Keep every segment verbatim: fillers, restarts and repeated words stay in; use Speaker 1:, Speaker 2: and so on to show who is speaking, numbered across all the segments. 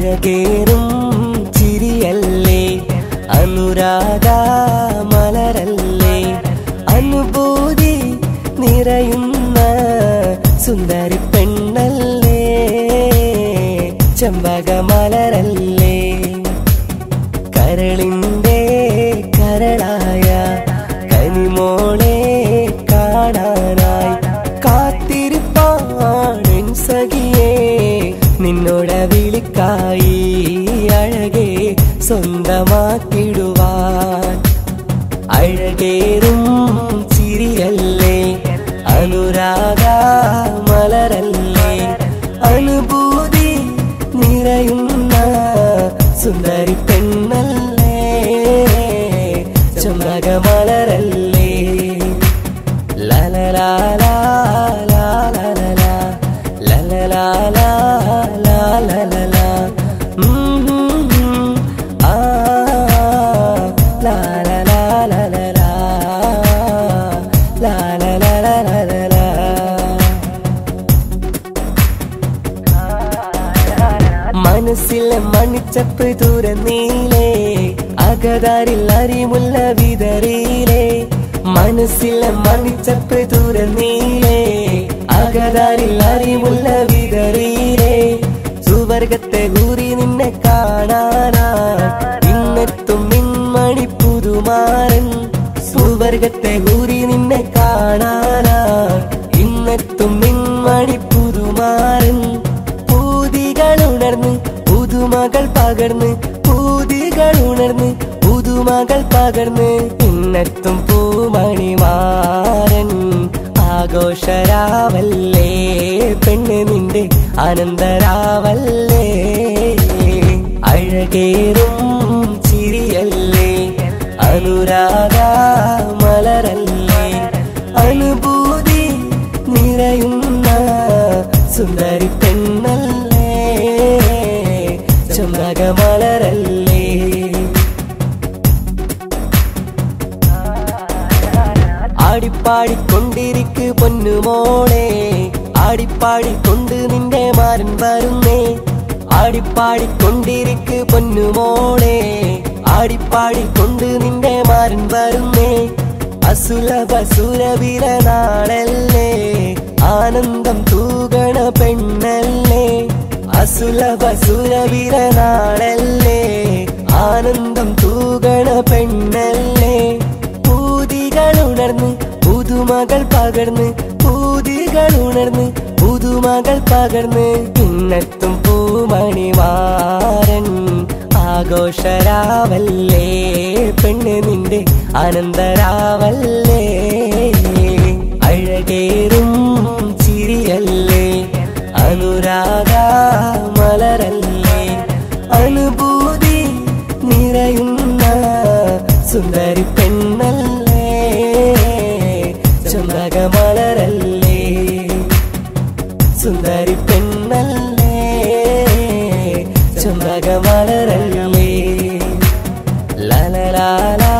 Speaker 1: അഴകേറും ചിരിയല്ലേ അനുരാഗ മലരല്ലേ അനുഭൂതി നിറയുന്ന സുന്ദരി പെണ്ണല്ലേ ചെമ്പക മലരല്ലേ കരളിന്റെ കരളായ കനിമോളെ കാണാനായി കാത്തിരിപ്പാണെൻ സഖിയേ നിന്നോട വിളിക്കായി അഴകേ സ്വന്തമാക്കിടുവാൻ അഴകേറും ചിരിയല്ലേ അനുരാഗ മലരല്ലേ അനുഭൂതി നിറയുന്ന സുന്ദരി പെണ്ണല്ലേ ചെമ്പക മലരല്ലേ ലലലാ മനസ്സിലെ മണിച്ചപ്പ് തുറന്നീലേ അകതാരിൽ അരിമുല്ല വിതറിയിലേ മനസ്സിലെ മണിച്ചപ്പ് തുറന്നീലേ അകതാരിൽ അരിമുല്ല വിതറിയിലേ സുവർഗത്തെ ഊരി നിന്നെ കാണാനാ ഇന്നെത്തും മിന്മണി പുതുമാരൻ സുവർഗത്തെ ഊരി നിന്നെ കാണാനാ ഇന്നെത്തും മിന്മണി പുതുമാരൻ പൂതികൾ ഉണർന്ന് പുതുമകൾ പകർന്ന് പൂതികൾ ഉണർന്ന് പുതുമകൾ പകർന്ന് ഇന്നെത്തും പൂമണിമാരൻ ആഘോഷരാവല്ലേ പെണ്ണ് നിന്റെ ആനന്ദരാവല്ലേ അഴകേറും ചിരിയല്ലേ അനുരാഗ മലരല്ലേ അനുഭൂതി നിറയുന്ന സുന്ദരി പെണ്ണല്ലേ ചെമ്പക മലരല്ലേ ആടിപ്പാടിക്കൊണ്ടിരിക്ക് പൊന്നുമോളെ ആടിപ്പാടിക്കൊണ്ട് നിന്റെ മാരൻ വരുന്നേ ആടിപ്പാടിക്കൊണ്ടിരിക്ക് പൊന്നുമോളെ ആടിപ്പാടിക്കൊണ്ട് നിന്റെ മാരൻ വരുന്നേ അസുലഭ സുരവിര നാളല്ലേ ആനന്ദം തൂകണ പെണ്ണല്ലേ അസുലഭ സുരവിര നാളല്ലേ ആനന്ദം തൂകണ പെണ്ണല്ലേ പൂതികൾ ഉണർന്ന് പുതുമകൾ പകർന്ന് പൂതികൾ ഉണർന്ന് പുതുമകൾ പകർന്ന് ഇന്നെത്തും പൂമണിമാരൻ ആഘോഷരാവല്ലേ പെണ്ണ് നിന്റെ ആനന്ദരാവല്ലേ അഴകേറും ചിരിയല്ലേ അനുരാഗ മലരല്ലേ അനുഭൂതി നിറയുന്ന സുന്ദരി പെണ്ണല്ലേ ചെമ്പക മലരല്ലേ സുന്ദരി പെണ്ണല്ലേ ചെമ്പക മലരല്ലേ ലലലാ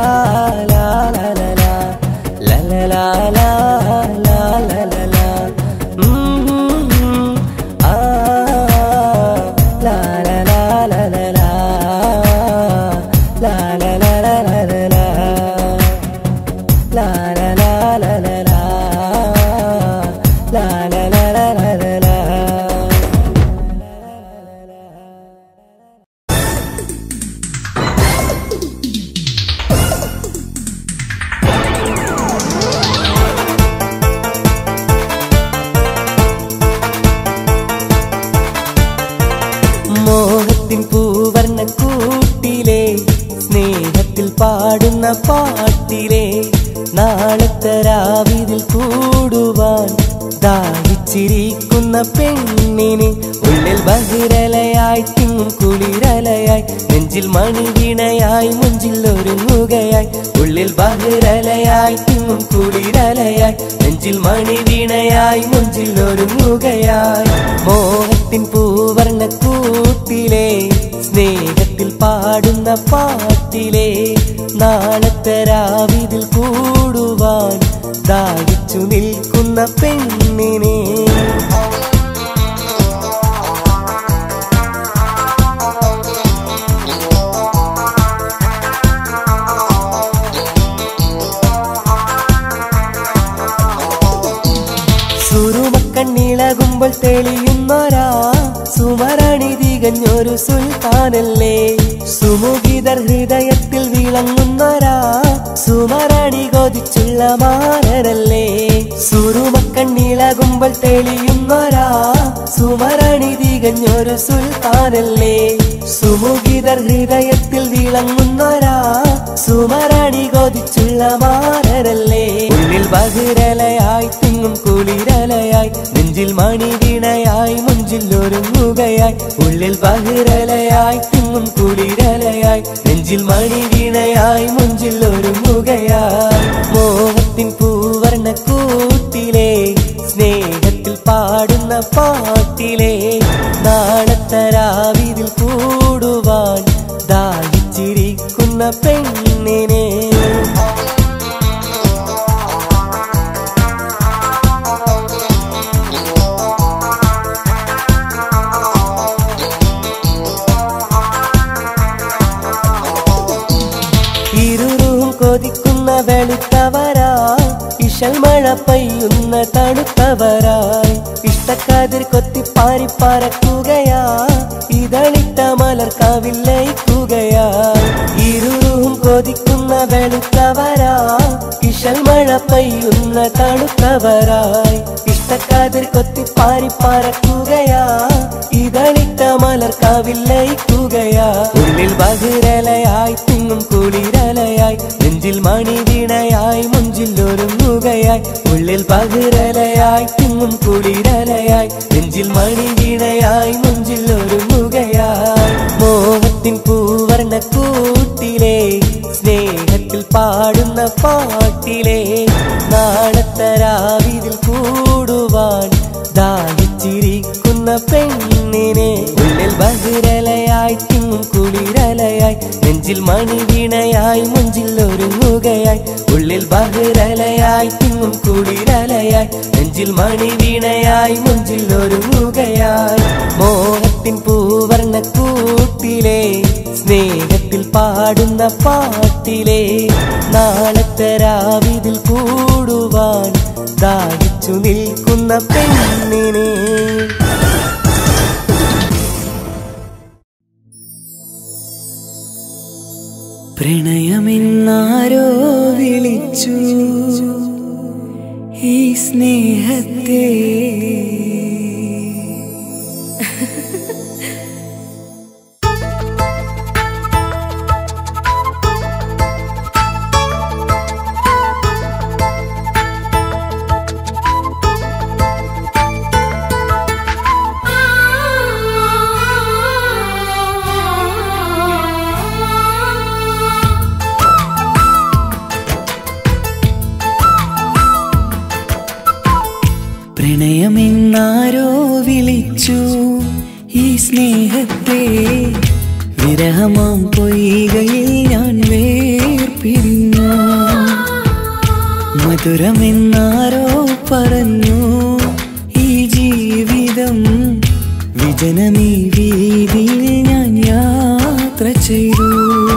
Speaker 1: മോഹത്തിൻ പൂവർണ്ണ കൂട്ടിലെ സ്നേഹത്തിൽ പാടുന്ന പാട്ടിലെ നാളത്തെ രാവിതിൽ കൂടുവാൻ ദാഹിച്ചിരിക്കുന്ന പെണ്ണിന് ഉള്ളിൽ ബഹിരലയായി തിങ്ങും കുളിരലയായി നെഞ്ചിൽ മണിവീണയായി മുഞ്ചിൽ ഒരുങ്ങുകയായി ഉള്ളിൽ ബഹിരലയായി തിങ്ങും കുളിരലയായി നെഞ്ചിൽ മണിവീണയായി മുഞ്ചിൽ ഒരുങ്ങുകയായി മോഹത്തിൻ പൂവർണ്ണ കൂട്ടിലെ സ്നേഹത്തിൽ പാടുന്ന പാട്ടിലെ നാളത്തെ രാവിതിൽ കൂടുവാൻ ദാഹിച്ചു നിൽക്കുന്ന പെണ്ണിനെ തികഞ്ഞൊരു സുൽത്താനല്ലേ സുമുഖിതർ ഹൃദയത്തിൽ വിളങ്ങുന്നൊരാ സുമരണി കൊതിച്ചുള്ള മാനരല്ലേ സുറുമക്കണ്ണിളകുമ്പോൾ തെളിയുന്നൊരാ സുമരണി തികഞ്ഞൊരു സുൽത്താനല്ലേ സുമുഖിതർ ഹൃദയത്തിൽ വിളങ്ങുന്നൊരാ സുമരണി കൊതിച്ചുള്ള മാനരല്ലേ ഉള്ളിൽ ബഹിരലയായി തിങ്ങും കുളിരലയായി നെഞ്ചിൽ മണിവീണയായി മുഞ്ചിൽ ഒരുങ്ങുകയായി ഉള്ളിൽ ബഹിരലയായി തിങ്ങും കുളിരലയായി നെഞ്ചിൽ മണിവീണയായി മുഞ്ചിൽ ഒരുങ്ങുകയായി മോഹത്തിൻ പൂവർണ്ണ കൂട്ടിലെ സ്നേഹത്തിൽ പാടുന്ന പാട്ടിലെ നാളത്തെ രാവിതിൽ കൂടുവാൻ ദാഹിച്ചിരിക്കുന്ന പെണ്ണിനെ ഇരുറും കൊതിക്കുന്ന വെളുത്തവരാ ഇശൽ മഴ പെയ്യുന്ന തണുത്തവരായി ഇഷ്ടക്കാതിർ കൊത്തിപ്പാരി പറക്കുകയാ ഇതളിട്ട മലർക്കാവിൽ ലയിക്കുകയായി ഇരുറും കൊതിക്കുന്ന വെളുത്തവരാ ഇശൽ മഴ പെയ്യുന്ന തണുത്തവരായി ഇഷ്ടക്കാതിർ കൊത്തിപ്പാരി പറക്കുകയാ ഇതളിട്ട മലർക്കാവിൽ ലയിക്കുകയാ ഉള്ളിൽ ബഹിരലയായി തിങ്ങും കുളിരലയായി നെഞ്ചിൽ മണിവീണയായി മുഞ്ചിൽ ഒരുങ്ങുകയായി ഉള്ളിൽ ബഹിരലയായി തിങ്ങും കുളിരലയായി നെഞ്ചിൽ മണിവീണയായി മുഞ്ചിൽ ഒരുങ്ങുകയായി മോഹത്തിൻ പൂവർണ്ണ കൂട്ടിലെ സ്നേഹത്തിൽ പാടുന്ന പാട്ടിലെ നാളത്തെ രാവിതിൽ കൂടുവാൻ ദാഹിച്ചിരിക്കുന്ന പെണ്ണിനെ ഉള്ളിൽ ബഹിരലയായി തിങ്ങും കുളിരലയായി നെഞ്ചിൽ മണിവീണയായി മുഞ്ചിൽ ഒരുങ്ങുകയായി ഉള്ളിൽ ബഹിരലയായി തിങ്ങും കുളിരലയായി നെഞ്ചിൽ മണിവീണയായി മുഞ്ചിൽ ഒരുങ്ങുകയായി മോഹത്തിൻ പൂവർണ്ണ കൂട്ടിലെ സ്നേഹത്തിൽ പാടുന്ന പാട്ടിലെ നാളത്തെ രാവിതിൽ കൂടുവാൻ ദാഹിച്ചു നിൽക്കുന്ന പെണ്ണിനെ പ്രണയമെന്നാരോ വിളിച്ചു ഈ സ്നേഹത്തെ പ്രണയമെന്നാരോ വിളിച്ചു ഈ സ്നേഹത്തെ വിരഹമാം പൊയ്കയിൽ ഞാൻ വേർപിരിഞ്ഞു മധുരമെന്നാരോ പറഞ്ഞു ഈ ജീവിതം വിജനമീ വീതിയിൽ ഞാൻ യാത്ര ചെയ്തു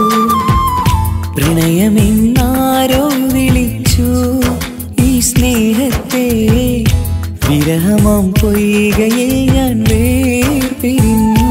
Speaker 1: പ്രണയമെന്നാരോ വിളിച്ചു ഈ സ്നേഹത്തെ വിരഹമാം പൊയ്കയിൽ ഞാൻ വേർപിരിഞ്ഞു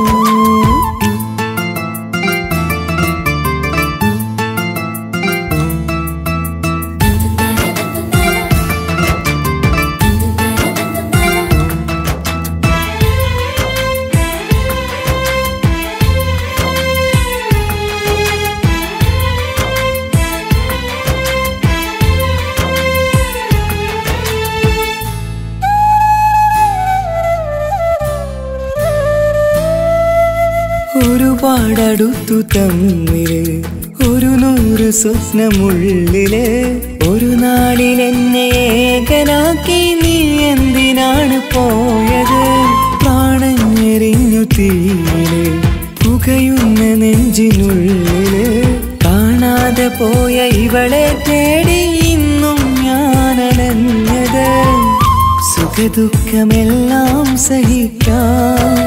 Speaker 1: ഒരുപാടടുത്തു തമ്മില് ഒരു നൂറ് സ്വപ്നമുള്ളില് ഒരു നാളിൽ എന്നെ ഏകനാക്കി നീ എന്തിനാണ് പോയത് പ്രാണഞ്ഞെറിഞ്ഞു തീയില് പുകയുന്ന നെഞ്ചിനുള്ളില് കാണാതെ പോയ ഇവളെ തേടി ഇന്നും ഞാനലഞ്ഞത് സുഖദുഃഖമെല്ലാം സഹിക്കാം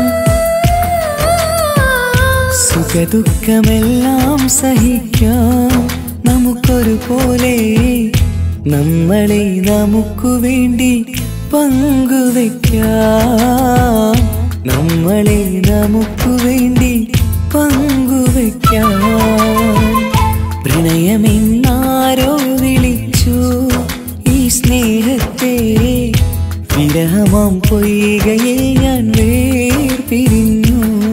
Speaker 1: സുഖദുഃഖമെല്ലാം സഹിക്കാം നമുക്കൊരു പോലെ നമ്മളെ നമുക്കു വേണ്ടി പങ്കുവെക്കാം നമ്മളെ നമുക്കു വേണ്ടി പങ്കുവയ്ക്കാൻ. പ്രണയമെന്നാരോ വിളിച്ചു ഈ സ്നേഹത്തെ, വിരഹമാം പൊയ്കയിൽ ഞാൻ വേർപിരിഞ്ഞു.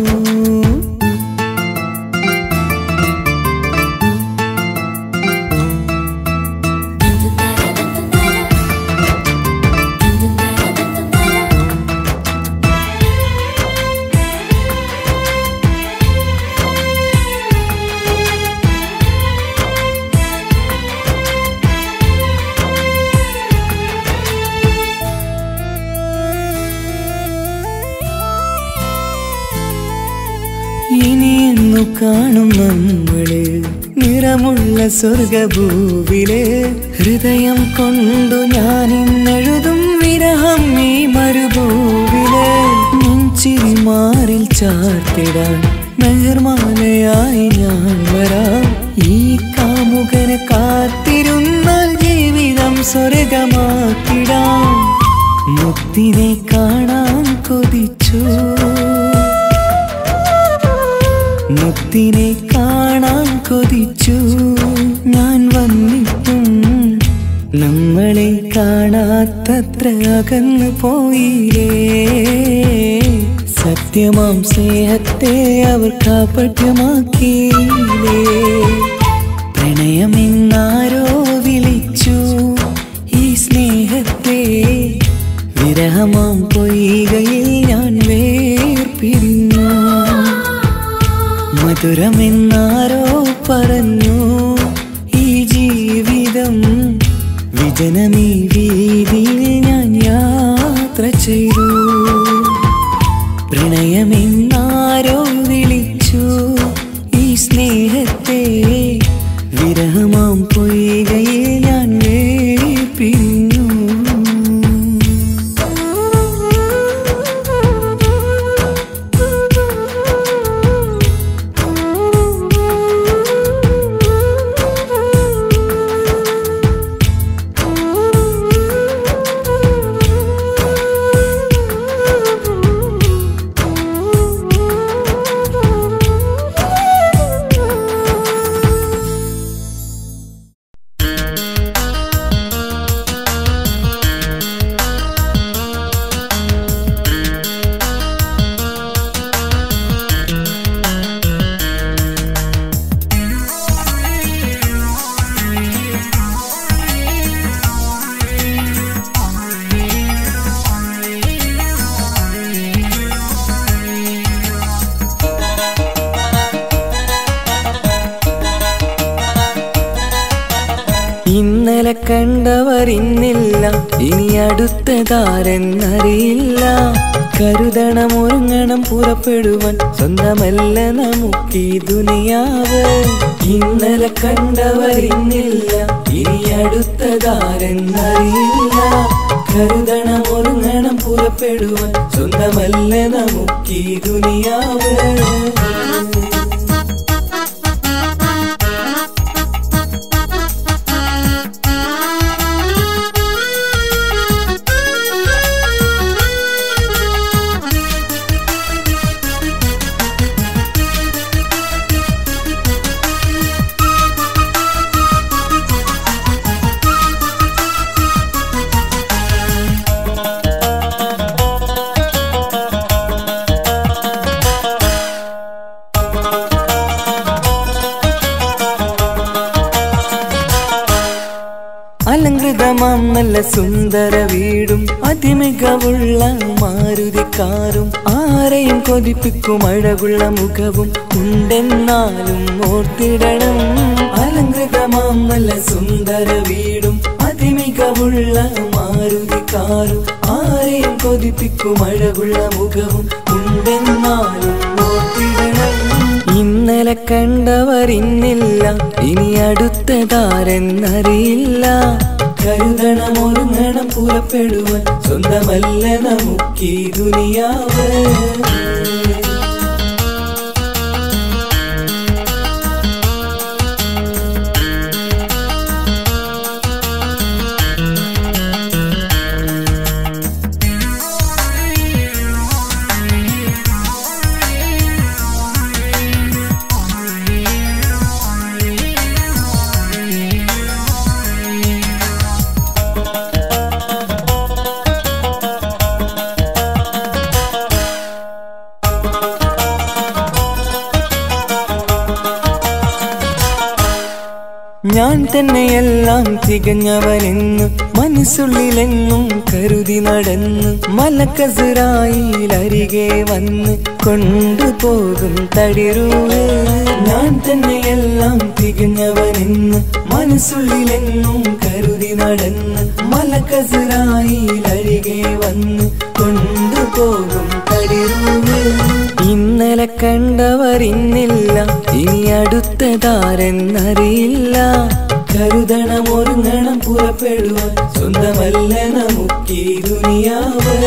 Speaker 1: ഇനിയെന്നു കാണും നമ്മള് നിറമുള്ള സ്വർഗഭൂവില്. ഹൃദയം കൊണ്ടു ഞാനിന്നെഴുതും വിരഹം ഈ മരുഭൂവില്. നെഞ്ചിരി മാറിൽ ചാർത്തിടാൻ മെഹർമാലയായി ഞാൻ വരാം. ഈ കാമുകന് കാത്തിരുന്നാൽ ജീവിതം സ്വർഗമാക്കിടാം. മുത്തിനെ കാണാൻ കൊതിച്ചു, മുത്തിനെ കാണാൻ കൊതിച്ചു ഞാൻ വന്നിട്ടും നമ്മളെ കാണാത്തത്ര അകന്നു പോയില്ലേ. സത്യമാം സ്നേഹത്തെ അവർ കാപട്യമാക്കിയില്ലേ. പ്രണയമെന്നാരോ വിളിച്ചു ഈ സ്നേഹത്തെ, വിരഹമാം പൊയ്കയിൽ ഞാൻ വേർപിരിഞ്ഞു. മധുരമെന്നാരോ പറഞ്ഞു ഈ ജീവിതം, വിജനമീ വീതിയിൽ ഞാൻ യാത്ര ചെയ്തു. പ്രണയമെന്നാരോ വിളിച്ചു ഈ സ്നേഹത്തെ, വിരഹമാം പൊയ്കയിൽ ഞാൻ വേർപിരിഞ്ഞു. ഇന്നലെ കണ്ടവർ ഇന്നില്ല, ഇനി അടുത്തതാരെന്നറിയില്ല. കരുതണം ഒരുങ്ങണം പുറപ്പെടുവാൻ, സ്വന്തമല്ല നമുക്കീ ദുനിയാവ്. ഇന്നലെ കണ്ടവർ ഇന്നില്ല, ഇനി അടുത്തതാരെന്നറിയില്ല. കരുതണം ഒരുങ്ങണം പുറപ്പെടുവാൻ, സ്വന്തമല്ല നമുക്കീ ദുനിയാവ്. അലങ്കൃതമാം നല്ല സുന്ദര വീടും അതിമികവുള്ള മാരുതിക്കാറും ആരെയും കൊതിപ്പിക്കും അഴകുള്ള മുഖവും ഉണ്ടെന്നാലും ഓർത്തിടണം. അലങ്കൃതമാം നല്ല സുന്ദര വീടും അതിമികവുള്ള മാരുതിക്കാരും ആരെയും കൊതിപ്പിക്കും അഴകുള്ള മുഖവും ഉണ്ടെന്നാലും ഓർത്തിടണം. ഇന്നലെ കണ്ടവർ ഇന്നില്ല, ഇനി അടുത്തതാരെന്നറിയില്ല. കരുതണം ഒരുങ്ങണം പുറപ്പെടുവാൻ, സ്വന്തമല്ല നമുക്കീ ദുനിയാവ്. ഞാൻ തന്നെയെല്ലാം തികഞ്ഞവനെന്ന് മനസ്സുള്ളിലെന്നും കരുതി നടന്ന് മലക്കസറായിൽ അരികെ വന്ന് കൊണ്ടുപോകും തടിറൂഹ്. ഞാൻ തന്നെയെല്ലാം തികഞ്ഞവനെന്ന് മനസ്സുള്ളിലെന്നും കരുതി നടന്ന് മലക്കസറായിൽ അരികെ വന്ന് കൊണ്ടുപോകും തടിറൂഹ്. ഇന്നലെ കണ്ടവർ ഇന്നില്ല, ഇനി അടുത്തതാരെന്നറിയില്ല. കരുതണം ഒരുങ്ങണം പുറപ്പെടുവാൻ, സ്വന്തമല്ല നമുക്കീ ദുനിയാവ്.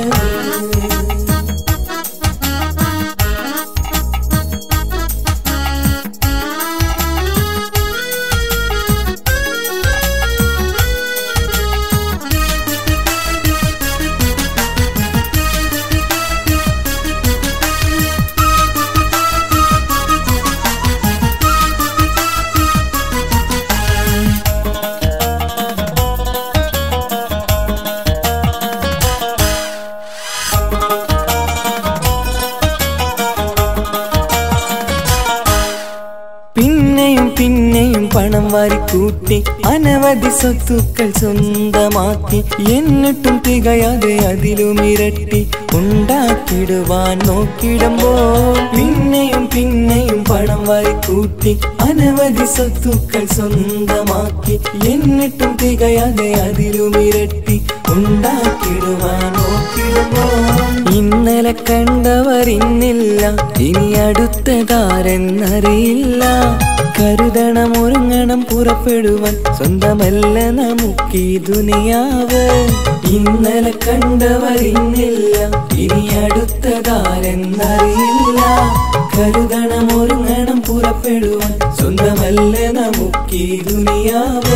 Speaker 1: പണം വാരിക്കൂട്ടി അനവധി സ്വത്തുക്കൾ സ്വന്തമാക്കി, എന്നിട്ടും തികയാതെ അതിലും ഇരട്ടി ഉണ്ടാക്കിടുവാൻ നോക്കിടുമ്പോൾ. പിന്നെയും പിന്നെയും പണം വാരിക്കൂട്ടി അനവധി സ്വത്തുക്കൾ സ്വന്തമാക്കി, എന്നിട്ടും തികയാതെ അതിലും ഇരട്ടി ഉണ്ടാക്കിടുവാൻ നോക്കിടുമ്പോൾ. ഇന്നലെ കണ്ടവർ ഇന്നില്ല, ഇനി അടുത്തതാരെന്നറിയില്ല. കരുതണം ഒരുങ്ങണം പുറപ്പെടുവാൻ, സ്വന്തമല്ല നമുക്കീ ദുനിയാവ്. ഇന്നലെ കണ്ടവർ ഇന്നില്ല, ഇനി അടുത്തതാരെന്നറിയില്ല. കരുതണം ഒരുങ്ങണം പുറപ്പെടുവാൻ, സ്വന്തമല്ല നമുക്കീ ദുനിയാവ്.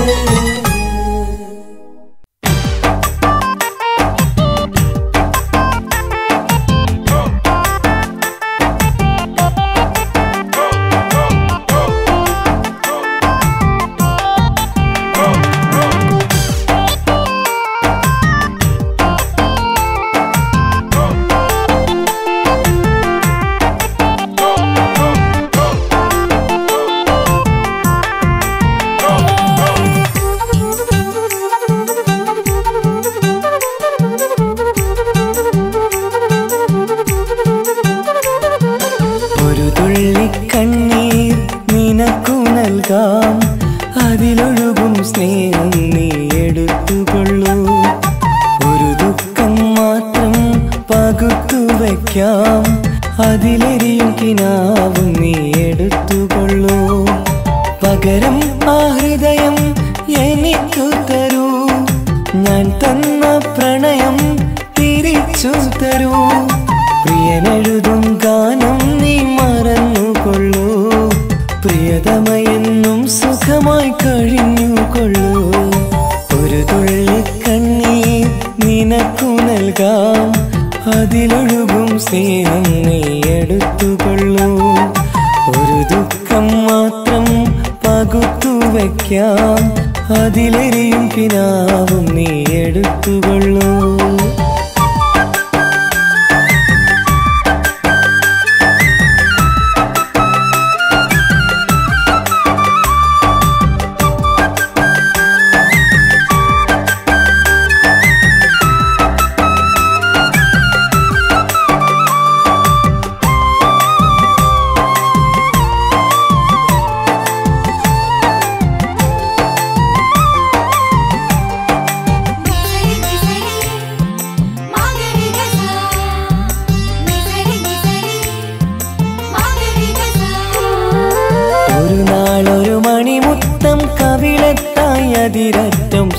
Speaker 1: അതിലൊഴുകും സ്നേഹം നീ എടുത്തുകൊള്ളൂ. ഒരു ദുഃഖം മാത്രം പകുത്തു വയ്ക്കാം, അതിലെരിയും കിനാവും നീ എടുത്തുകൊള്ളൂ. പകരം ആ ഹൃദയം എനിക്കു തരൂ, ഞാൻ തന്ന പ്രണയം തിരിച്ചു തരൂ. പ്രിയനെഴുതും ഗാനം നീ മറന്നുകൊള്ളൂ, പ്രിയതമയെന്നും സുഖമായി കഴിഞ്ഞുകൊള്ളൂ. ഒരു തുള്ളി കണ്ണീർ നിനക്കു നൽകാം, അതിലൊഴുകും സ്നേഹം നീ എടുത്തുകൊള്ളൂ. ഒരു ദുഃഖം മാത്രം പകുത്തു വയ്ക്കാം, അതിലെരിയും കിനാവും നീ എടുത്തുകൊള്ളൂ. അതിരറ്റം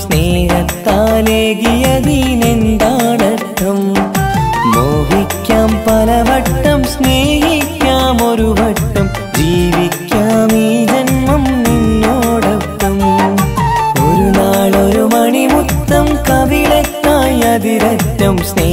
Speaker 1: സ്നേഹത്താലേകിയതിനെന്താണർത്ഥം? മോഹിക്കാം പലവട്ടം, സ്നേഹിക്കാം ഒരു വട്ടം, ജീവിക്കാം ഈ ജന്മം നിന്നോടൊപ്പം. ഒരു നാളൊരു മണിമുത്തം കവിളത്തായി അതിരറ്റം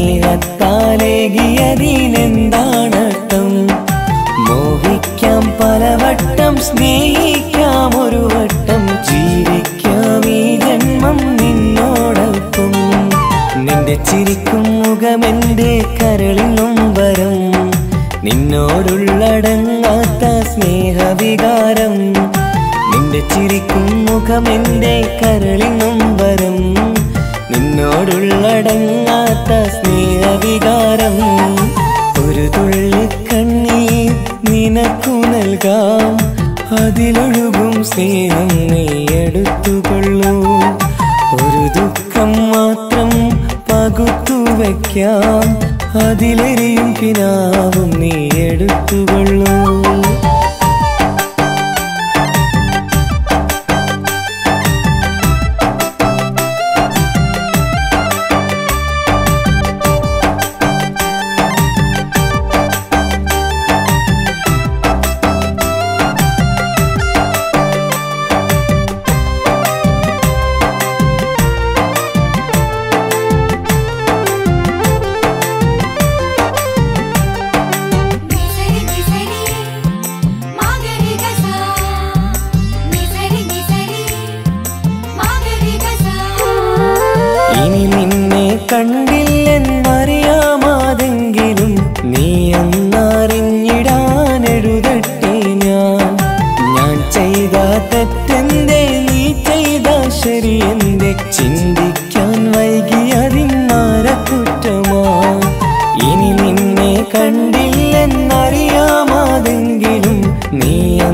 Speaker 1: സ്നേഹത്താലേകിയതിനെന്താണർത്ഥം? മോഹിക്കാം പലവട്ടം, സ്നേഹിക്കാം ഒരു വട്ടം, ജീവിക്കാം ഈ ജന്മം നിന്നോടൊപ്പം. നിന്റെ ചിരിക്കും മുഖമെന്റെ കരളിനും വരം, നിന്നോടുള്ളടങ്ങാത്ത സ്നേഹവികാരം. നിന്റെ നിന്റെ ചിരിക്കും മുഖമെന്റെ കരളിൻ നൊമ്പരം നിന്നോടുള്ളടങ്ങാത്ത സ്നേഹവികാരം ഒരു തുള്ളി കണ്ണീർ നിനക്കു നൽകാം അതിലൊഴുകും സ്നേഹം നീ എടുത്തുകൊള്ളൂ ഒരു ദുഃഖം മാത്രം പകുത്തു വയ്ക്കാം അതിലെരിയും കിനാവും നീ എടുത്തുകൊള്ളൂ കണ്ടില്ലെന്നറിയാമാതെങ്കിലും നീ എന്നറിഞ്ഞിടാനെഴുതട്ടെ ഞാൻ ഞാൻ ചെയ്ത തെറ്റെന്തേ നീ ചെയ്ത ശരിയെന്തേ ചിന്തിക്കാൻ വൈകിയതിന്നാര കുറ്റമാ ഇനി നിന്നെ കണ്ടില്ലെന്നറിയാമാതെങ്കിലും നീ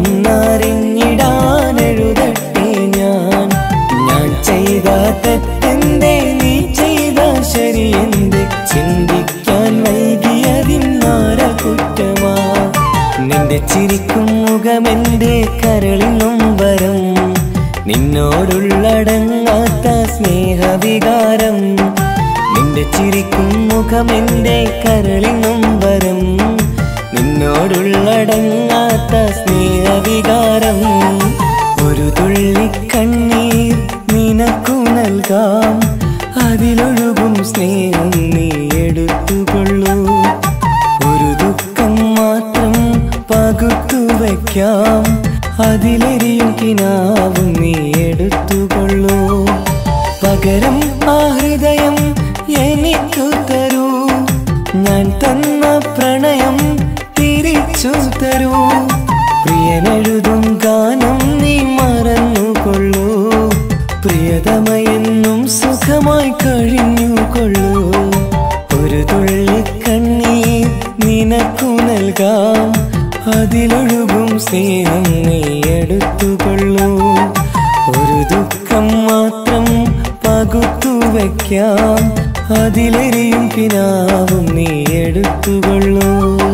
Speaker 1: എന്നറിഞ്ഞിടാനെഴുതട്ടെ ഞാൻ ഞാൻ ചെയ്ത തെറ്റെന്തേ നീ ശരിയെന്ത് ചിന്തിക്കാൻ വൈകിയതിന്നാര കുറ്റമാ നിന്റെ ചിരിക്കും മുഖമെന്റെ കരളിൻ നൊമ്പരം നിന്നോടുള്ളടങ്ങാത്ത സ്നേഹവികാരം നിന്റെ ചിരിക്കും മുഖമെന്റെ കരളിൻ നൊമ്പരം നിന്നോടുള്ളടങ്ങാത്ത സ്നേഹവികാരം ഒരു തുള്ളി കണ്ണീർ നിനക്കു നൽകാം അതിലൊഴുകും സ്നേഹം നീ എടുത്തുകൊള്ളൂ ഒരു ദുഃഖം മാത്രം പകുത്തു വയ്ക്കാം അതിലെരിയും കിനാവും നീ എടുത്തുകൊള്ളൂ പകരം ആ ഹൃദയം എനിക്കു തരൂ ഞാൻ തന്ന പ്രണയം തിരിച്ചു തരൂ പ്രിയനെഴുതും ഗാനം നീ മറന്നുകൊള്ളൂ പ്രിയതമയെന്നും സുഖമായി കഴിഞ്ഞുകൊള്ളൂ ഒരു തുള്ളി കണ്ണീർ നിനക്കു നൽകാം അതിലൊഴുകും സ്നേഹം നീ എടുത്തുകൊള്ളൂ ഒരു ദുഃഖം മാത്രം പകുത്തു വയ്ക്കാം അതിലെരിയും കിനാവും നീ എടുത്തുകൊള്ളൂ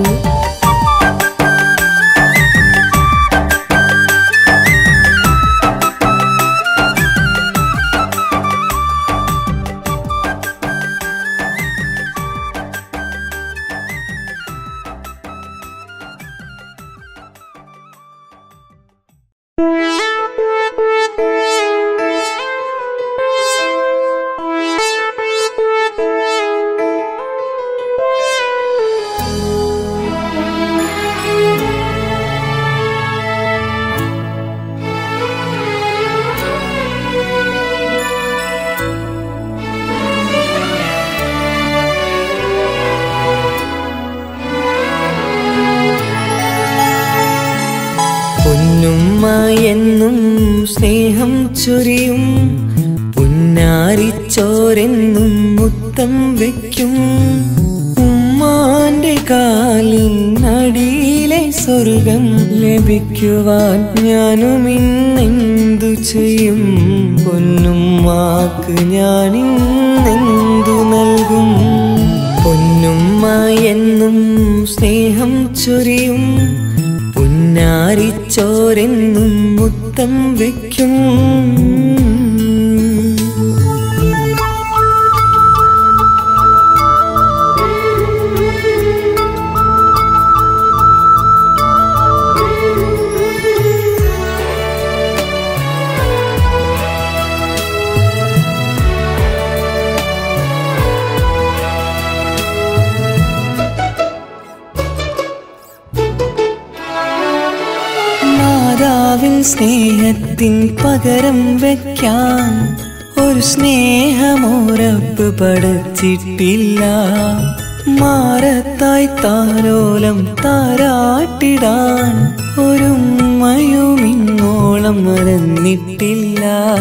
Speaker 1: എന്നും സ്നേഹം ചൊരിയും പുന്നാരിച്ചോരെന്നും മുത്തം വയ്ക്കും ഉമ്മാന്റെ കാലിനടിയിലെ സ്വർഗം ലഭിക്കുവാൻ ഞാനും ഇന്നെന്തു ചെയ്യും പൊന്നുമ്മാക്ക് ഞാനിന്നെന്തു നൽകും പൊന്നുമ്മ എന്നും സ്നേഹം ചൊരിയും പുന്നാരിച്ചോരെന്നും മുത്തം വയ്ക്കും സ്നേഹത്തിൻ പകരം വയ്ക്കാൻ ഒരു സ്നേഹമോരപ്പ് പഠിച്ചിട്ടില്ല മാറത്തായി താരോലം താരാട്ടിടാൻ ഒരുമ്മയും ഇന്നോളം കുഞ്ഞോളം മറന്നിട്ടില്ല.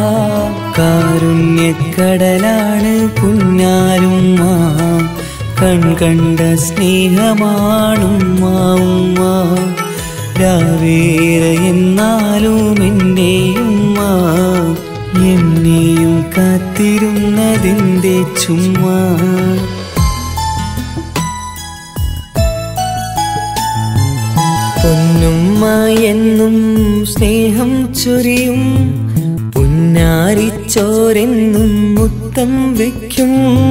Speaker 1: കാരുണ്യക്കടലാണ് പുന്നാരുമ്മ, കൺകണ്ട സ്നേഹമാണുമ്മ ഉമ്മ. രാവേറെ എന്നാലും എൻ്റെ ഉമ്മ എന്നെയും കാത്തിരുന്നതിൻ്റെ ചുമ്മാ. പൊന്നുമ്മ എന്നും സ്നേഹം ചൊരിയും, പുന്നാരിച്ചോരെന്നും മുത്തം വയ്ക്കും.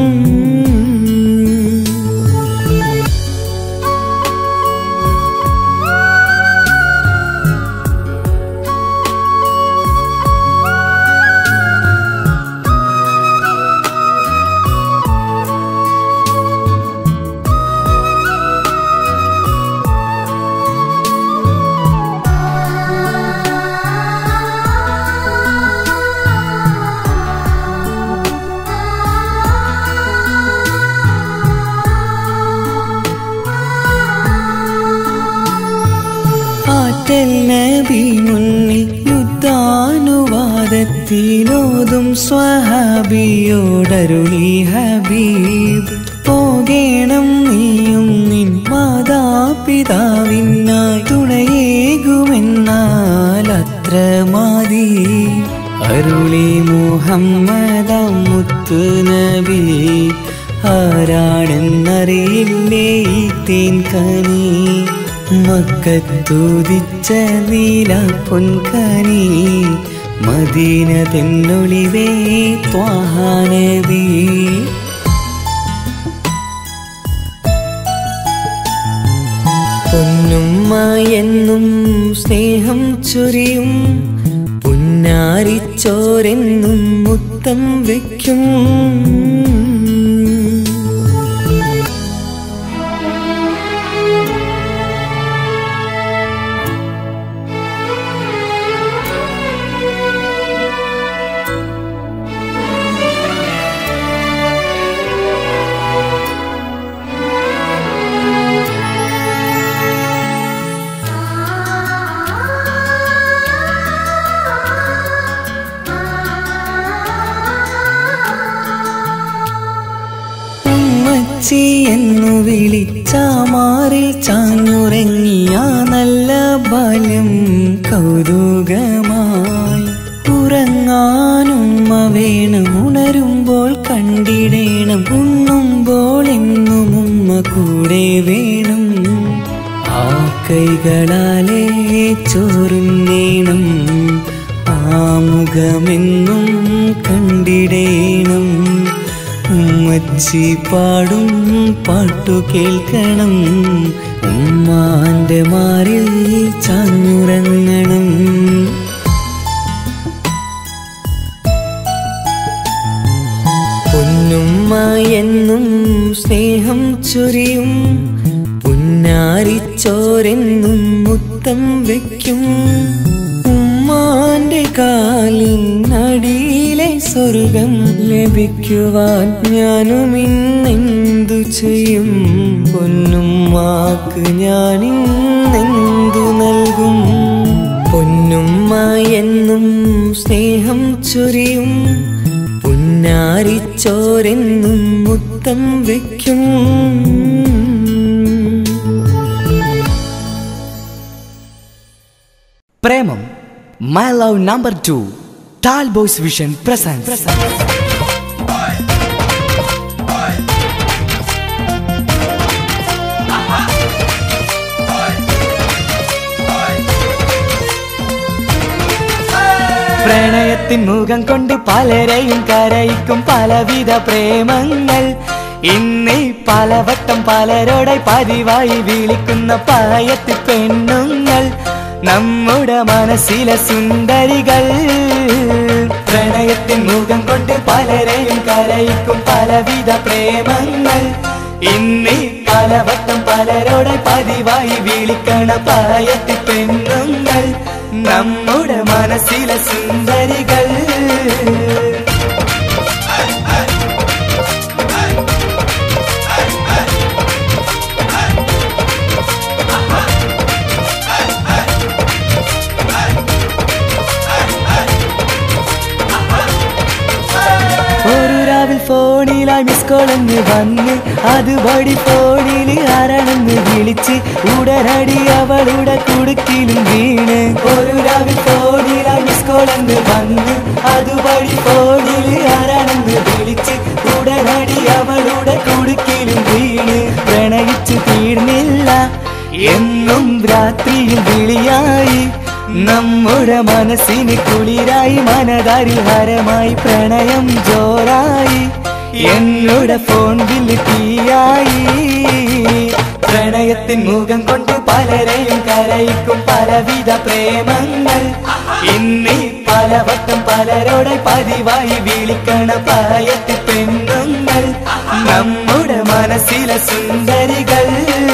Speaker 1: നബി മുന്നിൽ യുദ്ധാനുവാദത്തിലോതും സ്വഹാബിയോടരുളി ഹബീബ്. പോകേണം നീയും നിൻ മാതാപിതാവിനായി, തുണയേകുമെന്നാൽ അത്ര മതി. അരുളി മുഹമ്മദ് മുത്തു നബി, ആരാണെന്നറിയില്ലേ ഈ തേൻ കനി. മക്കത്തുദിച്ച നീല പൊൻകനി, മദീന തെന്നൊളിവേ ത്വാഹ നബി. പൊന്നുമ്മ എന്നും സ്നേഹം ചൊരിയും, പുന്നാരിച്ചോരെന്നും മുത്തം വയ്ക്കും. എന്നു വിളിച്ചാമാറിൽ ചാഞ്ഞുറങ്ങിയ നല്ല ബാല്യം കൗതുകമായി. ഉറങ്ങാനുമ്മ വേണം, ഉണരുമ്പോൾ കണ്ടിടേണം, ഉണ്ണുമ്പോൾ എന്നും ഉമ്മ കൂടെ വേണം. ആ കൈകളാലേ ചോറുന്നേണം, ആ മുഖമെന്നും കണ്ടിടേണം. ഉമ്മച്ചി പാടും പാട്ടു കേൾക്കണം, ഉമ്മാന്റെ മാറിൽ ചാഞ്ഞുറങ്ങണം. പൊന്നുമ്മ എന്നും സ്നേഹം ചൊരിയും, പുന്നാരിച്ചോരെന്നും മുത്തം വയ്ക്കും. ഉമ്മാന്റെ കാലിനടിയിലെ സ്വർഗം ലഭിക്കുവാൻ ഞാനും ഇന്നെന്തു ചെയ്യും. പൊന്നുമ്മാക്ക് ഞാനിന്നെന്തു നൽകും. പൊന്നുമ്മ എന്നും സ്നേഹം ചൊരിയും, പുന്നാരിച്ചോരെന്നും മുത്തം വയ്ക്കും.
Speaker 2: പ്രേമം My Love Number Two, Tall Boys Vision presents. പ്രണയത്തിൻ മുഖം കൊണ്ട് പലരെയും കരയിക്കും പലവിധ പ്രേമങ്ങൾ. ഇന്ന് പലവട്ടം പലരോടെ പതിവായി വിളിക്കുന്ന പായത്തി പെണ്ണുങ്ങൾ നമ്മുടെ മനസ്സിലെ സുന്ദരികൾ. പ്രണയത്തിൻ മുഖം കൊണ്ട് പലരെയും കരയിക്കും പലവിധ പ്രേമങ്ങൾ. ഇന്ന് പലവട്ടം പലരോടെ പതിവായി വിളിക്കണ പായത്തി പെണ്ണുങ്ങൾ നമ്മുടെ മനസ്സിലെ സുന്ദരികൾ.
Speaker 1: ഫോണിലായി മിസ് കോൾ എന്ന് വന്ന് അതുപടി ഫോണിൽ ആരാണെന്ന് വിളിച്ച് ഉടനടി അവളുടെ കുടുക്കിലും വീണ്. ഒരു രാവിൽ ഫോണിലായി മിസ് കോൾ എന്ന് വന്ന് അതുപടി ഫോണിൽ ആരാണെന്ന് വിളിച്ച് ഉടനടി അവളുടെ കുടുക്കിലും വീണ്. പ്രണയിച്ചു തീർന്നില്ല എന്നും രാത്രിയിൽ വിളിയായി നമ്മുടെ മനസ്സിന് കുളിരായി മനതാരിൽ ഹരമായി പ്രണയം ജോറായി എന്നോട് ഫോൺ ബില്ല് തീയായി. പ്രണയത്തിൻ മുഖം കൊണ്ട് പലരെയും കരയിക്കും പലവിധ പ്രേമങ്ങൾ ഇന്നീ പലവട്ടം പലരോടെ പതിവായി വിളിക്കണ പ്രായത്തിൽ പെണ്ണുങ്ങൾ നമ്മുടെ മനസ്സിലെ സുന്ദരികൾ.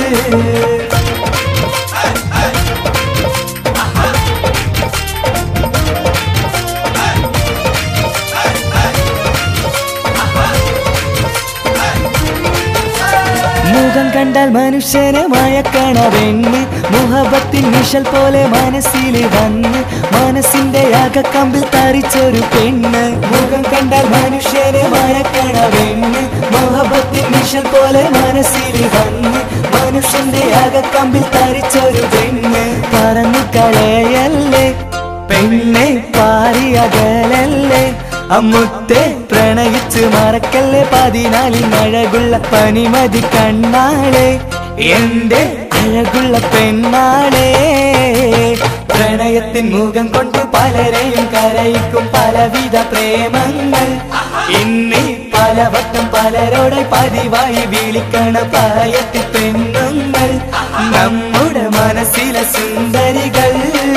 Speaker 1: മുഖം കണ്ടാൽ മനുഷ്യനെ മയക്കണ പെണ്ണ് മുഹബത്തിൻ നിഴൽ പോലെ മനസ്സിൽ വന്ന് മനസ്സിന്റെ അകക്കമ്പിൽ തറിച്ചൊരു പെണ്ണ്. മുഖം കണ്ടാൽ മനുഷ്യനെ മയക്കണ പെണ്ണ് മുഹബത്തിൻ നിഴൽ പോലെ മനസ്സിൽ വന്ന് മനുഷ്യന്റെ അകക്കമ്പിൽ തറിച്ചൊരു പെണ്ണ്. പറന്നു കളയല്ലേ പെണ്ണെ പാറിയകലല്ലേ അമ്മുത്തെ പ്രണയിച്ച് മറക്കല്ലേ പതിനാലിൽ അഴകുള്ള പനിമതി കണ്ണാളെ എന്റെ അഴകുള്ള പെണ്ണാളെ. പ്രണയത്തിൻ മുഖം കൊണ്ട് പലരെയും കരയിക്കും പലവിധ പ്രേമങ്ങൾ ഇന്നീ പലവട്ടം പലരോടെ പതിവായി വിളിക്കണ പ്രായത്തിൽ പെണ്ണുങ്ങൾ നമ്മുടെ മനസ്സിലെ സുന്ദരികൾ.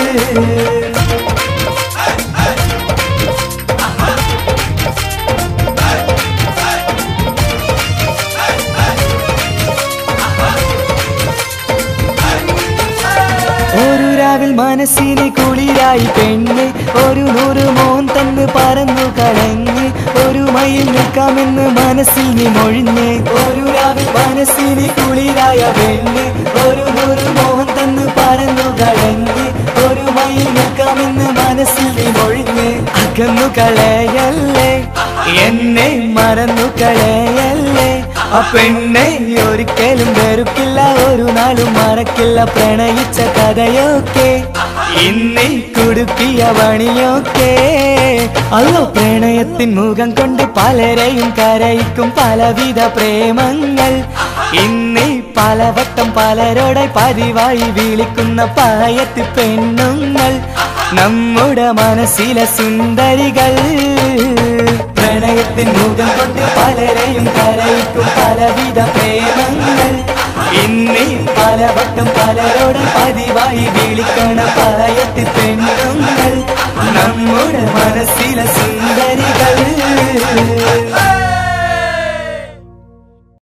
Speaker 1: ഒരു രാവിൽ മനസ്സിന് കുളിരായി പെണ്ണ് ഒരു നൂറ് മോൻ തന്ന് പറന്നു കളഞ്ഞ് ഒരു മയിൽ നിൽക്കാമെന്ന് മനസ്സിൽ നീ മൊഴിഞ്ഞ്. ഒരു രാവിൽ മനസ്സിന് കുളിരായ പെണ്ണ് ഒരു നൂറ് മോൻ തന്ന് പറന്നു കളഞ്ഞ് ഒരു മയിൽ നിൽക്കാമെന്ന് മനസ്സിൽ നീ മൊഴിഞ്ഞ്. അകന്നു കളയല്ലേ എന്നെ മറന്നു കളയല്ലേ ആ പെണ്ണെ ഒരിക്കലും വെറുക്കില്ല ഒരു നാളും മറക്കില്ല പ്രണയിച്ച കഥയൊക്കെ ഇന്നീ കുടുക്കിയ പണിയൊക്കെ. അല്ലോ പ്രണയത്തിൻ മുഖം കൊണ്ട് പലരെയും കരയിക്കും പലവിധ പ്രേമങ്ങൾ ഇന്നീ പലവട്ടം പലരോടെ പതിവായി വിളിക്കുന്ന പ്രായത്തിൽ പെണ്ണുങ്ങൾ നമ്മുടെ മനസ്സിലെ സുന്ദരികൾ. പ്രണയത്തിൻ മുഖം കൊണ്ട് പലരെയും കരയിക്കും പലവിധ പ്രേമങ്ങൾ ഇന്നീ പലവട്ടം പലരോട് പതിവായി വിളിക്കണ പ്രായത്തിൽ പെണ്ണുങ്ങൾ നമ്മുടെ മനസ്സിലെ സുന്ദരികൾ.